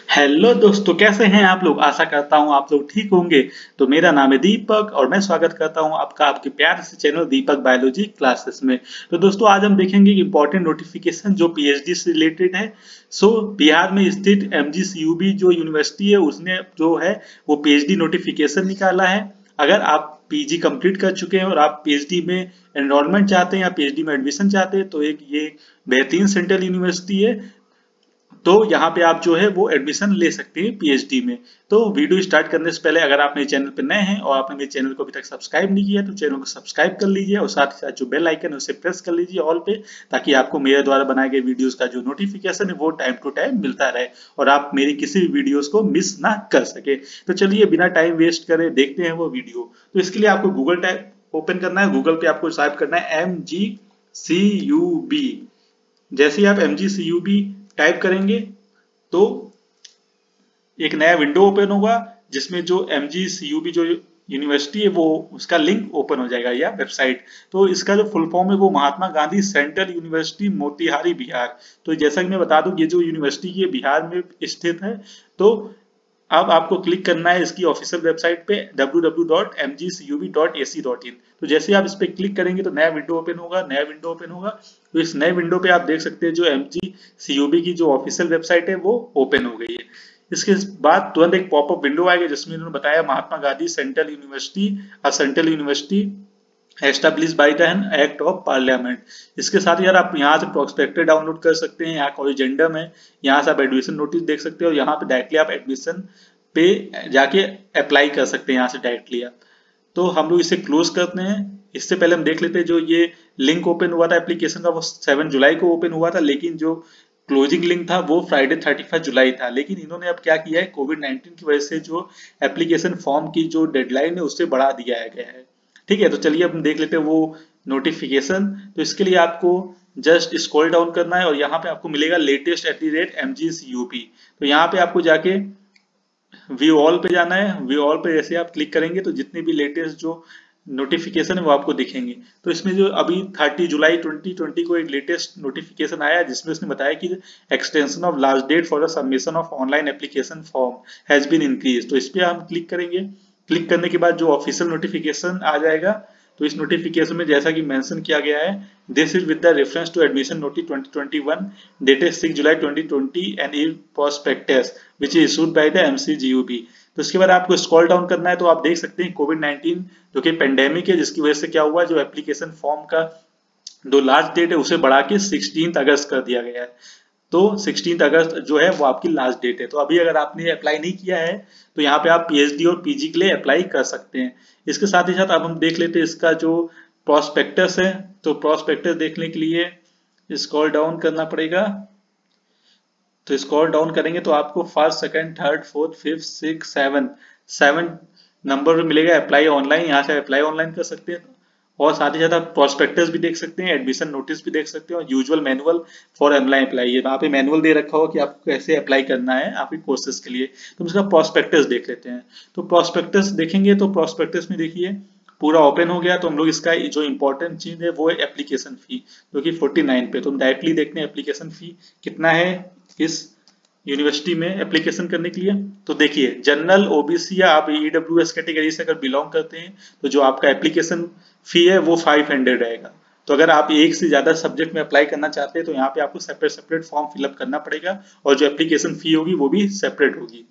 Hello दोस्तों, कैसे हैं आप लोग। आशा करता हूं आप लोग ठीक होंगे। तो मेरा नाम है दीपक और मैं स्वागत करता हूं आपका आपके प्यारे से चैनल दीपक बायोलॉजी क्लासेस में। तो दोस्तों आज हम देखेंगे इंपॉर्टेंट नोटिफिकेशन जो पीएचडी से रिलेटेड है। बिहार में स्थित एमजीसीयूबी जो यूनिवर्सिटी है उसने जो है वो पीएचडी नोटिफिकेशन निकाला है। अगर आप पीजी कंप्लीट कर चुके हैं और आप पीएचडी में एनरोलमेंट चाहते हैं या पीएचडी में एडमिशन चाहते हैं तो एक ये बेहतरीन सेंट्रल यूनिवर्सिटी है। तो यहाँ पे आप जो है वो एडमिशन ले सकते हैं पीएचडी में। तो वीडियो स्टार्ट करने से पहले अगर आप मेरे चैनल पर नए हैं और आपने मेरे चैनल को अभी तक सब्सक्राइब नहीं किया तो चैनल को सब्सक्राइब कर लीजिए और साथ ही साथ जो बेल आइकन है उसे प्रेस कर लीजिए ऑल पे, ताकि आपको मेरे द्वारा बनाए गए वीडियोस का जो नोटिफिकेशन है वो टाइम टू टाइम मिलता रहे और आप मेरी किसी भी वीडियोस को मिस ना कर सके। तो चलिए बिना टाइम वेस्ट करे देखते हैं वो वीडियो। तो इसके लिए आपको गूगल टाइप ओपन करना है। गूगल पे आपको टाइप करना है MGCUB। जैसे ही आप MGCUB टाइप करेंगे तो एक नया विंडो ओपन होगा जिसमें जो MGCUB जो यूनिवर्सिटी है वो उसका लिंक ओपन हो जाएगा या वेबसाइट। तो इसका जो फुल फॉर्म है वो महात्मा गांधी सेंट्रल यूनिवर्सिटी मोतिहारी बिहार। तो जैसा कि मैं बता दूं ये जो यूनिवर्सिटी है बिहार में स्थित है। तो अब आपको क्लिक करना है इसकी ऑफिशियल वेबसाइट पे www.mgcub.ac.in। तो जैसे ही आप इस पे क्लिक करेंगे तो नया विंडो ओपन होगा। तो इस नए विंडो पे आप देख सकते हैं जो MGCUB की जो ऑफिशियल वेबसाइट है वो ओपन हो गई है। इसके बाद तुरंत एक पॉपअप विंडो आएगा जिसमें इन्होंने बताया Mahatma Gandhi central university establish by the act of parliament. इसके साथ ही यार आप यहाँ से प्रोस्पेक्टर डाउनलोड कर सकते हैं। यहाँ कॉलेजेंडम है, यहाँ से आप एडमिशन नोटिस देख सकते हो और यहाँ पे डायरेक्टली आप एडमिशन पे जाके अप्लाई कर सकते हैं यहाँ से डायरेक्टली आप। तो हम लोग इसे क्लोज करते हैं। इससे पहले हम देख लेते हैं जो ये लिंक ओपन हुआ था एप्लीकेशन का वो 7 जुलाई को ओपन हुआ था, लेकिन जो क्लोजिंग लिंक था वो फ्राइडे 31 जुलाई था। लेकिन इन्होंने अब क्या किया है, कोविड-19 की वजह से जो एप्लीकेशन फॉर्म की जो डेडलाइन है उससे बढ़ा दिया गया है। ठीक है, तो चलिए अब हम देख लेते हैं वो नोटिफिकेशन। तो इसके लिए आपको जस्ट स्क्रॉल डाउन करना है और यहाँ पे आपको मिलेगा लेटेस्ट @MGCUB। तो यहाँ पे आपको जाके व्यू ऑल पे जाना है। व्यू ऑल पे जैसे आप क्लिक करेंगे तो जितने भी लेटेस्ट जो नोटिफिकेशन है वो आपको दिखेंगे। तो इसमें जो अभी 30 जुलाई 2020 को एक लेटेस्ट नोटिफिकेशन आया जिसमें उसने बताया कि extension of last date for the submission of online application form has been increase. तो इस पे हम क्लिक करेंगे। क्लिक करने के बाद जो ऑफिशियल नोटिफिकेशन आ जाएगा। तो इस नोटिफिकेशन में जैसा कि मेंशन किया गया है, this is with the reference to admission notice 2021 dated 6 July 2020 and E prospectus which is issued by the MCGUB। तो इसके बाद आपको स्क्रॉल डाउन करना है। तो आप देख सकते हैं कोविड-19 जो कि पेंडेमिक है जिसकी वजह से क्या हुआ, जो एप्लीकेशन फॉर्म का जो लास्ट डेट है उसे बढ़ा के 16 अगस्त कर दिया गया है। तो 16 अगस्त जो है वो आपकी लास्ट डेट है। तो अभी अगर आपने अप्लाई नहीं किया है तो यहाँ पे आप पीएचडी और पीजी के लिए अप्लाई कर सकते हैं। इसके साथ ही साथ अब हम देख लेते हैं इसका जो प्रोस्पेक्टस है। तो प्रोस्पेक्टस देखने के लिए स्क्रॉल डाउन करना पड़ेगा। तो स्क्रॉल डाउन करेंगे तो आपको first, second, third, fourth, fifth, six, seven number में मिलेगा अप्लाई ऑनलाइन। यहाँ से अप्लाई ऑनलाइन कर सकते हैं और साथ ही साथ आप प्रोस्पेक्टस भी देख सकते हैं, एडमिशन नोटिस भी देख सकते हैं और usual manual for online apply. ये वहाँ पे मैनुअल दे रखा होगा कि आपको कैसे अप्लाई करना है आपके कोर्सेज के लिए। तो हम इसका प्रोस्पेक्टस देख लेते हैं। तो प्रोस्पेक्टस देखेंगे तो प्रोस्पेक्टस में देखिए पूरा ओपन हो गया। तो हम लोग इसका जो इंपॉर्टेंट चीज है वो है एप्लीकेशन फी जो कि 49 पे। तो हम डायरेक्टली देखते हैं एप्लीकेशन फी कितना है इस यूनिवर्सिटी में एप्लीकेशन करने के लिए। तो देखिए जनरल, ओबीसी या आप ईडब्ल्यूएस कैटेगरी से अगर बिलोंग करते हैं तो जो आपका एप्लीकेशन फी है वो 500 रहेगा। तो अगर आप एक से ज्यादा सब्जेक्ट में अप्लाई करना चाहते हैं तो यहाँ पे आपको सेपरेट सेपरेट फॉर्म फिलअप करना पड़ेगा और जो एप्लीकेशन फी होगी वो भी सेपरेट होगी।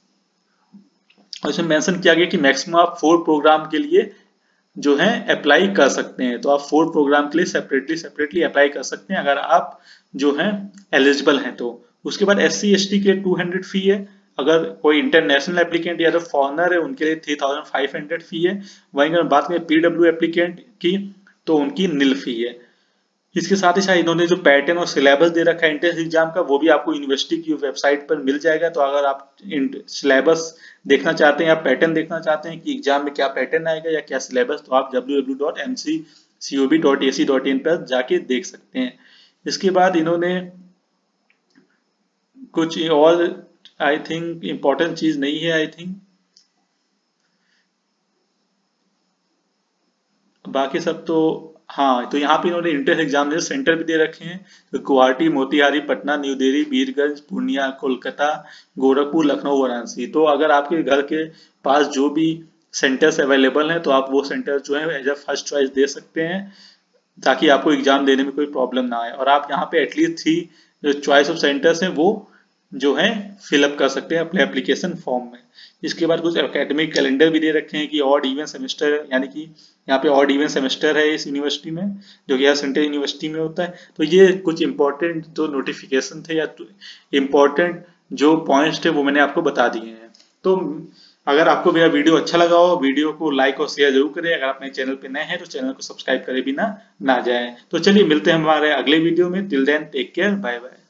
और इसमें मेंशन किया गया कि मैक्सिमम आप 4 प्रोग्राम के लिए जो है अप्लाई कर सकते हैं। तो आप 4 प्रोग्राम के लिए सेपरेटली सेपरेटली अप्लाई कर सकते हैं अगर आप जो है एलिजिबल हैं तो। उसके बाद SC ST के लिए 200 फी है। अगर कोई इंटरनेशनल एप्लीकेंट या तो फॉरनर है उनके लिए 3500 फी है। वहीं अगर बात करें PW एप्लीकेंट की तो उनकी नील फी है। इसके साथ ही साथ इन्होंने जो पैटर्न और सिलेबस दे रखा है एंट्रेंस एग्जाम का वो भी आपको यूनिवर्सिटी की वेबसाइट पर मिल जाएगा। तो अगर आप सिलेबस देखना चाहते हैं या पैटर्न देखना चाहते हैं कि एग्जाम में क्या पैटर्न आएगा या क्या सिलेबस, तो आप www.mccob.ac.in पर जाके देख सकते हैं। इसके बाद इन्होंने कुछ और आई थिंक इम्पोर्टेंट चीज नहीं है। आई थिंक बाकी सब तो हाँ, तो यहाँ पे इन्होंने इंट्रेंस एग्जाम में सेंटर भी दे रखे हैं, तो गुवाहाटी, मोतिहारी, पटना, न्यू दिल्ली, बीरगंज, पूर्णिया, कोलकाता, गोरखपुर, लखनऊ, वाराणसी। तो अगर आपके घर के पास जो भी सेंटर्स अवेलेबल हैं तो आप वो सेंटर जो है एज अ फर्स्ट चॉइस दे सकते हैं, ताकि आपको एग्जाम देने में कोई प्रॉब्लम ना आए। और आप यहाँ पे एटलीस्ट 3 जो चॉइस ऑफ सेंटर्स हैं वो जो है फिलअप कर सकते हैं अपने एप्लीकेशन फॉर्म में। इसके बाद कुछ एकेडमिक कैलेंडर भी दे रखे हैं कि ऑड इवन सेमेस्टर, यानी कि यहाँ पे ऑड इवन सेमेस्टर है इस यूनिवर्सिटी में, जो कि यहाँ सेंट्रल यूनिवर्सिटी में होता है। तो ये कुछ इंपॉर्टेंट जो नोटिफिकेशन थे या इंपॉर्टेंट जो पॉइंट्स थे वो मैंने आपको बता दिए हैं। तो अगर आपको मेरा वीडियो अच्छा लगा हो, वीडियो को लाइक और शेयर जरूर करें। अगर आप मेरे चैनल पे नए हैं तो चैनल को सब्सक्राइब करे बिना ना जाएं। तो चलिए मिलते हैं हमारे अगले वीडियो में। Till then take care, bye bye.